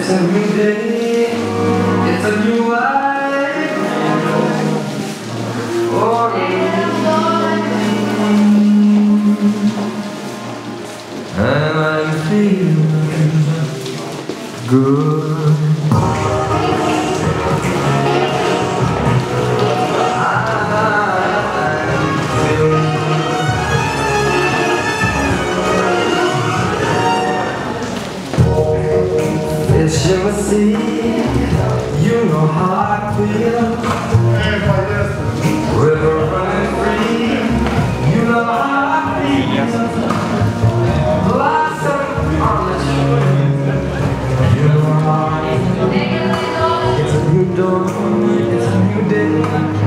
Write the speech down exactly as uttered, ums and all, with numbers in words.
It's a new day, it's a new life for me. And I'm feeling good. Fish in the sea, you know how I feel. River running free, you know how I feel. Blossom on the tree, you know how I feel. It's a new dawn, it's a new day.